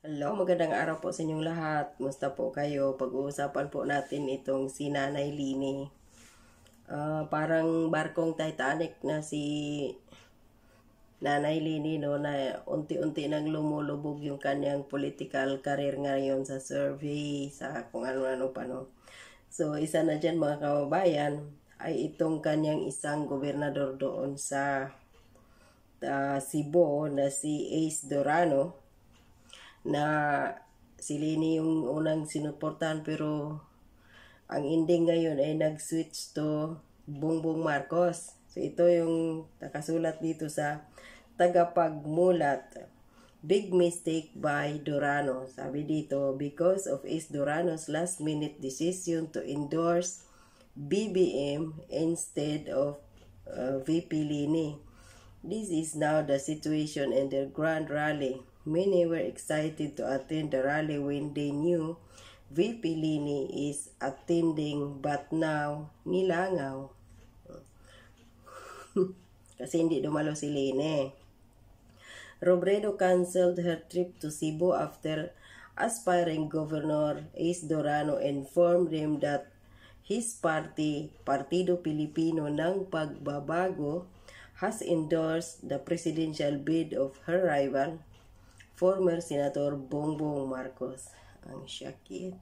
Hello, magandang araw po sa inyong lahat. Musta po kayo? Pag-uusapan po natin itong si Nanay Lini. Parang barkong Titanic na si Nanay Lini, no, na unti-unti nang lumulubog yung kanyang political career ngayon sa survey, sa kung ano-ano pa, no. So, isa na dyan mga kababayan ay itong kanyang isang gobernador doon sa Cebu na si Ace Durano, na si Lini yung unang sinuportahan, pero ang ending ngayon ay nag-switch to Bongbong Marcos. So ito yung nakasulat dito sa tagapagmulat. Big mistake by Durano. Sabi dito, because of Ace Durano's last-minute decision to endorse BBM instead of VP Lini. This is now the situation in their grand rally. Many were excited to attend the rally when they knew VP Lini is attending, but now nilangaw. Kasi hindi dumalo si Lini. Robredo canceled her trip to Cebu after aspiring Governor Ace Durano informed him that his party, Partido Pilipino ng Pagbabago, has endorsed the presidential bid of her rival, former Senator Bongbong Marcos. Ang syakit.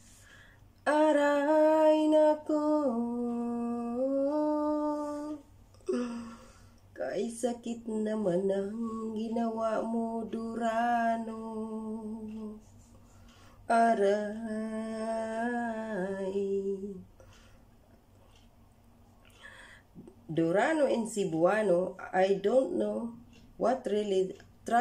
Aray nako, kay sakit naman ang ginawa mo, Durano. Aray. Durano and Cebuano, I don't know what really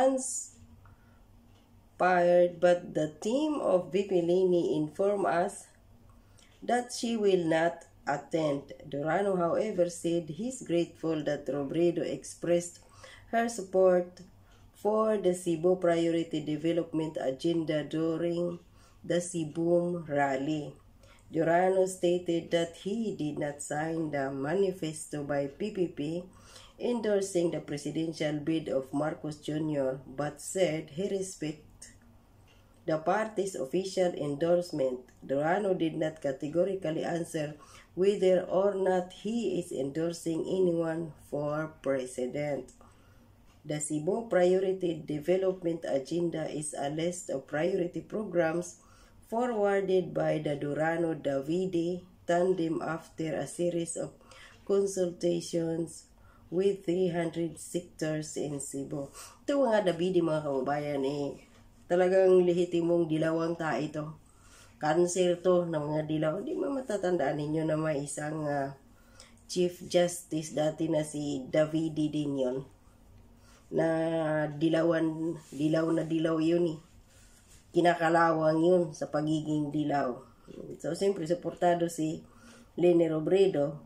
transpired, but the team of VP Lini informed us that she will not attend. Durano, however, said he's grateful that Robredo expressed her support for the Cebu Priority Development Agenda during the Cebu rally. Durano stated that he did not sign the manifesto by PPP endorsing the presidential bid of Marcos Jr., but said he respects the party's official endorsement. Durano did not categorically answer whether or not he is endorsing anyone for president. The Cebu Priority Development Agenda is a list of priority programs forwarded by the Durano-Davide tandem after a series of consultations with 300 sectors in Cebu. Ito mga Davide, mga kababayan, talagang lehitimong dilawang ta ito. Cancer to ng mga dilaw. Di mo matatandaan ninyo na may isang Chief Justice dati na si Davide din yun, na dilaw na dilaw yun Kinakalawang yun sa pagiging dilaw. So, siyempre, suportado si Lini Robredo.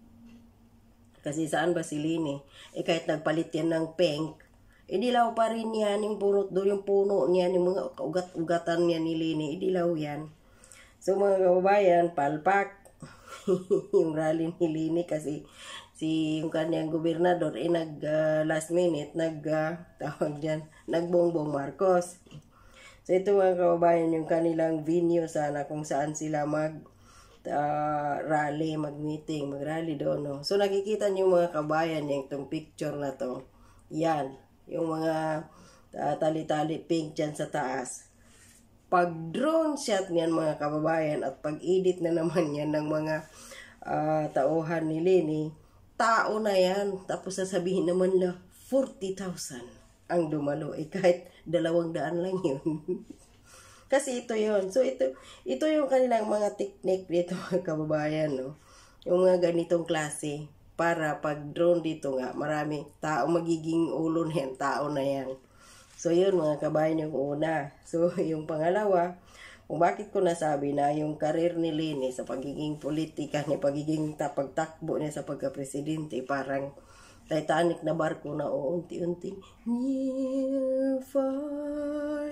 Kasi saan ba si Lini? Kahit nagpalit yan ng pink, dilaw pa rin yan. Yung puno niya, yung mga ugat-ugatan niya ni Lini, dilaw yan. So, mga kababayan, palpak yung rally ni Lini kasi yung kanyang gobernador last minute nagbongbong Marcos. So ito mga kababayan yung kanilang venue sana kung saan sila mag-rally, mag-rally doon. No? So nakikita niyo mga kababayan yung itong picture na to. Yan, yung mga tali-tali pink dyan sa taas. Pag drone shot niyan mga kababayan at pag-edit na naman yan ng mga tauhan ni Lini, tao na yan. Tapos sasabihin naman lang 40,000 ang dumalo, kahit 200 lang yun. Kasi ito yun. So ito yung kanilang mga technique dito mga kababayan, no? Yung mga ganitong klase para pag drone dito nga, marami tao magiging ulo na yan, tao na yan. So yun mga kababayan yung una. So yung pangalawa, kung bakit ko nasabi na yung karir ni Lini sa pagiging politika niya, pagiging pagtakbo niya sa pagka-presidente, parang Titanic na barko na unti-unti near, far,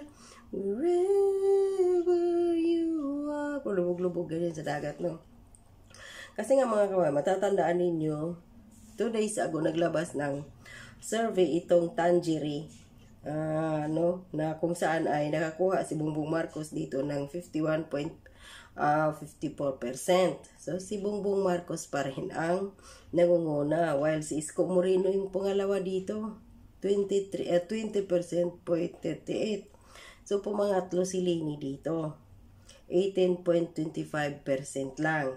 wherever you are. Lubog-lubog ganyan sa dagat, no? Kasi nga mga kababayan, matatandaan ninyo, 2 days ago naglabas ng survey itong Tangery na kung saan ay nakakuha si Bongbong Marcos dito ng 51.54%. So si Bongbong Marcos pa rin ang nangunguna, while si Isko Moreno yung pangalawa dito, 20%.38%. So pumangatlo si Leni dito, 18.25% lang.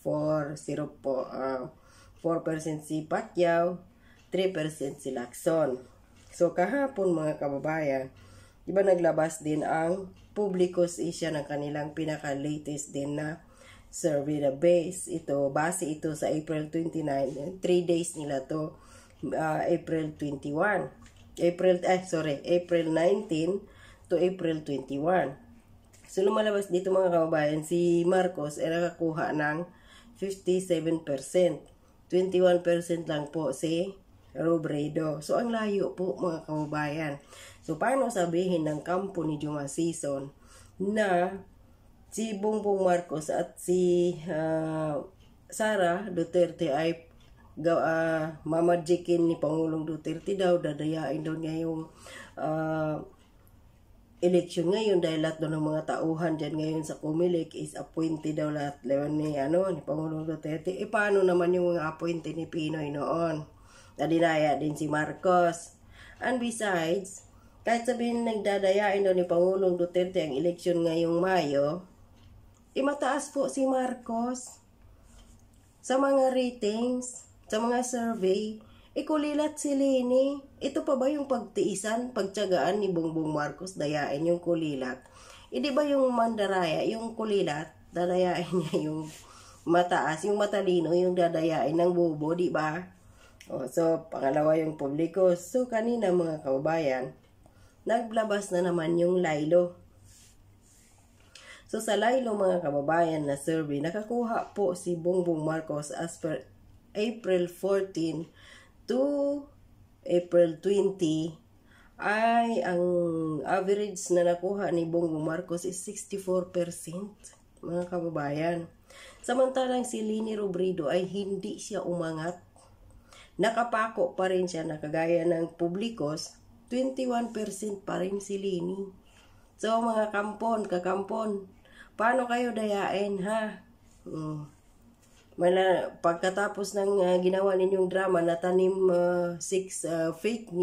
4% si Pacquiao, 3% si Lacson. So kahapon mga kababayan, di ba naglabas din ang Publicus Asia ng kanilang pinaka-latest din na survey na base ito sa April 29, 3 days nila to, April 19 to April 21. So lumalabas dito mga kababayan, si Marcos ay nakakuha ng 57%, 21% lang po si Robredo. So ang layo po mga kababayan. So paano sabihin ng kampo ni Juma Sison na si Bongbong Marcos at si Sara Duterte ay mamajikin ni Pangulong Duterte daw, dadayain daw ngayong election ngayon dahil lahat daw ng mga tauhan dyan ngayon sa Comelec is appointed daw lahat ni Pangulong Duterte. Paano naman yung mga appointed ni Pinoy noon? Nadinaya din si Marcos. And besides, kahit sabihin nagdadayain daw ni Pangulong Duterte ang eleksyon ngayong Mayo, mataas po si Marcos sa mga ratings, sa mga survey. Kulilat si Leni. Ito pa ba yung pagtiisan, pagtiyagaan ni Bongbong Marcos, dayain yung kulilat? Di ba yung mandaraya, yung kulilat, dadayain niya yung mataas, yung matalino, yung dadayain ng bobo, di ba? So, pangalawa yung Publicus. So, kanina mga kababayan, naglabas na naman yung Lilo. So, sa Lilo mga kababayan na survey, nakakuha po si Bongbong Marcos as per April 14 to April 20, ay ang average na nakuha ni Bongbong Marcos is 64%, mga kababayan. Samantalang si Leni Robredo ay hindi siya umangat. Nakapako pa rin siya, nakagaya ng Publicos, 21% pa rin si Leni. So mga kakampon, paano kayo dayain ha? Pagkatapos ng ginawa ninyong drama na tanim 6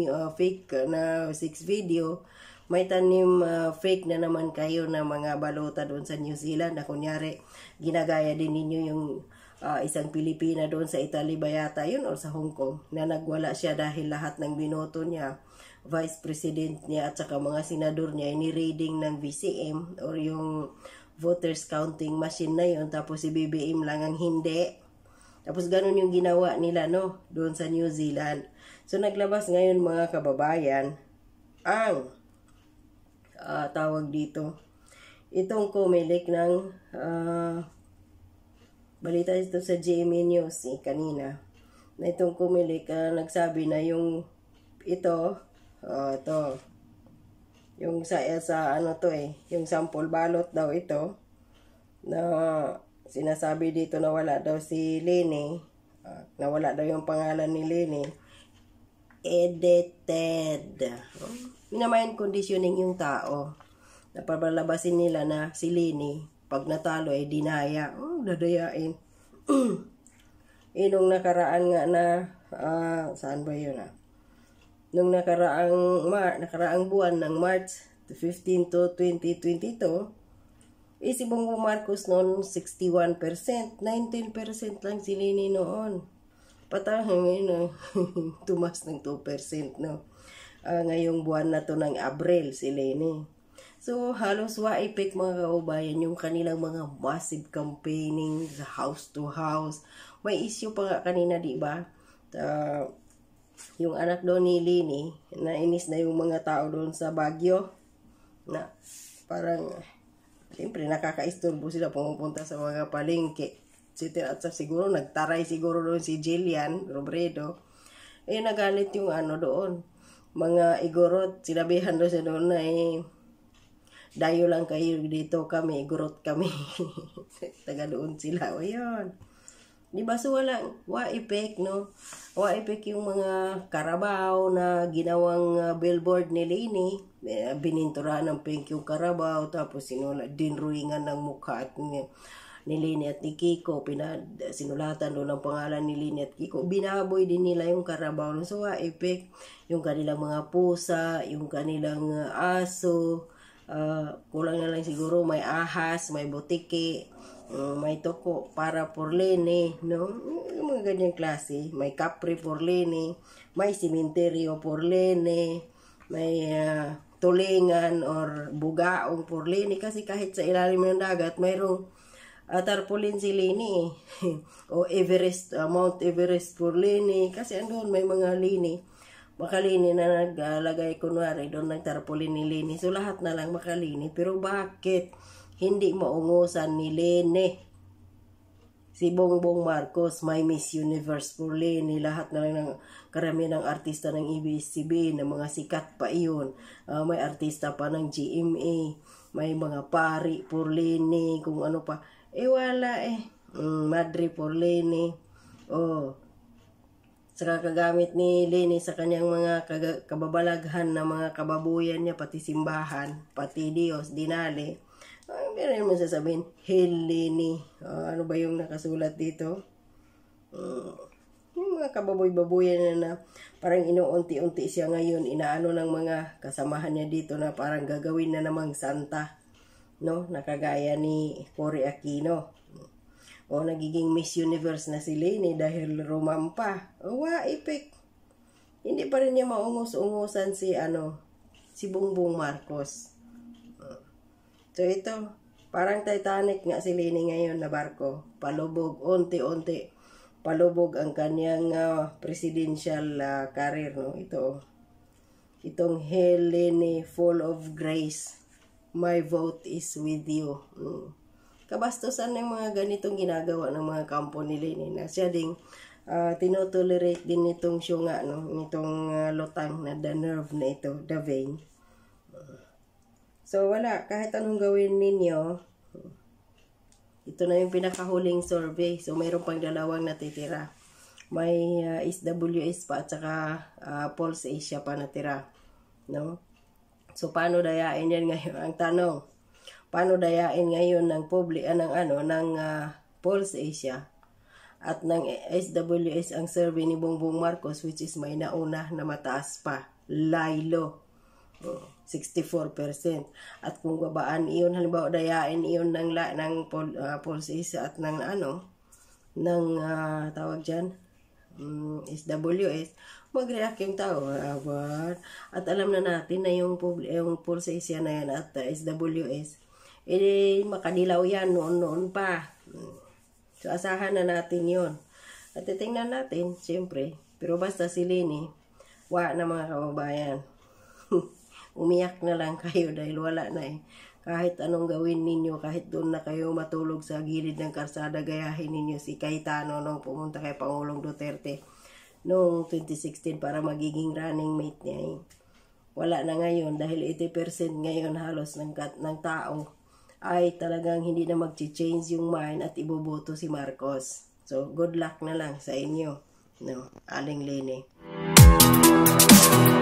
video, may tanim fake na naman kayo na mga balota doon sa New Zealand na kunyari ginagaya din ninyo yung isang Pilipina doon sa Italy ba yata yun or sa Hong Kong na nagwala siya dahil lahat ng binoto niya, vice president niya at saka mga senador niya ini-reading ng VCM or yung voters counting machine na yun, tapos si BBM lang ang hindi. Tapos ganun yung ginawa nila doon sa New Zealand. So naglabas ngayon mga kababayan ang tawag dito, itong Comelec ng balita ito sa GMA News kanina, na itong Comelec nagsabi na yung ito yung yung sample ballot daw ito na sinasabi dito na wala daw si Leni, na wala daw yung pangalan ni Leni, edited. Minamayan conditioning yung tao. Napapalabasin nila na si Leni, pag natalo ay dinaya. Dadayain. Nung nakaraan nga na, saan ba yun Nung nakaraang buwan ng March 15 to 2022, si Bongbong Marcos noon 61%, 19% lang si Leni noon. Patahang ngayon, tumas ng 2%, ngayong buwan na to ng Abril si Leni. So, halos wa-effect mga kaubayan yung kanilang mga massive campaigning sa house to house. May issue pa nga kanina, di ba? Yung anak doon ni Leni, nainis na yung mga tao doon sa Baguio, na parang, siyempre nakakaisturbo sila pumupunta sa mga palengke. At siguro, nagtaray siguro doon si Jillian Robredo. Nagalit yung doon. Mga igorot, sinabihan doon siya doon na dayo lang kayo dito kami, igorot kami. Taga doon sila. O yun. Di ba? So wa effect, no? Wa effect yung mga Carabao na ginawang billboard ni Leni. Binintura ng pink yung Carabao, tapos dinruingan ng mukha at ni Leni at ni Kiko. Sinulatan doon ang pangalan ni Leni at Kiko. Binaboy din nila yung Carabao. So wa effect yung kanilang mga pusa, yung kanilang aso. Kulang na lang siguro may ahas, may butiki, may toko para por Leni, no? Yung mga ganyang klase. May kapre por Leni, may simenteryo por Leni, may tulingan or bugaong por Leni. Kasi kahit sa ilalim ng dagat, mayroong tarpaulin si Leni. O Everest, Mount Everest por Leni. Kasi andun may mga Leni. Makalini na naglagay, kunwari, doon nagtarpaulin ni Leni. So lahat na lang makalini. Pero bakit hindi maungusan ni Leni? Si Bongbong Marcos, may Miss Universe por Leni. Lahat na lang ng karamihan ng artista ng ABS-CBN, ng mga sikat pa iyon. May artista pa ng GMA. May mga pari por Leni, kung ano pa. Wala Madre por Leni. Saka kagamit ni Leni sa kanyang mga kababalaghan na mga kababuyan niya, pati simbahan, pati Diyos, dinali. Meron mo sasabihin, Hail Leni. Ano ba yung nakasulat dito? Yung mga kababoy-babuyan na parang inuunti-unti siya ngayon, inaano ng mga kasamahan niya dito na parang gagawin na namang santa, no? Nakagaya ni Cory Aquino. Nagiging Miss Universe na si Leni dahil rumampa. Wa effect. Hindi pa rin niya maungus-ungusan si Bongbong Marcos. So ito, parang Titanic nga si Leni ngayon na barko. Palubog, unti-unti. Palubog ang kanyang presidential career, no? Itong Hail Leni, full of grace. My vote is with you. Kabastusan ng mga ganitong ginagawa ng mga kampo ni Leni na siya ding tinotolerate din nitong syunga, no? Nitong lutang na the nerve na ito, the vein. So wala, kahit anong gawin ninyo, ito na yung pinakahuling survey. So mayroon pang 2 natitira. May SWS pa at saka Pulse Asia pa natira, no? So paano dayain yan ngayon? Ang tanong, paano dayain ngayon ng Pulse Asia at ng SWS ang survey ni Bongbong Marcos, which is may nauna na mataas pa, Lilo, 64%. At kung babaan iyon, halimbawa dayain iyon ng Pulse Asia at ng tawag dyan, SWS, mag-react yung tao. At alam na natin na yung Pulse Asia na yan at SWS, makadilaw yan noon pa. So asahan na natin yon. At titingnan natin, siyempre. Pero basta si Leni, na mga kababayan. Umiyak na lang kayo dahil wala na Kahit anong gawin ninyo, kahit doon na kayo matulog sa gilid ng karsada, gayahin ninyo si Cayetano nung pumunta kay Pangulong Duterte noong 2016 para magiging running mate niya. Wala na ngayon dahil 80% ngayon halos ng tao ay talagang hindi na mag-change yung mind at iboboto si Marcos. So, good luck na lang sa inyo, no? Aling Leni.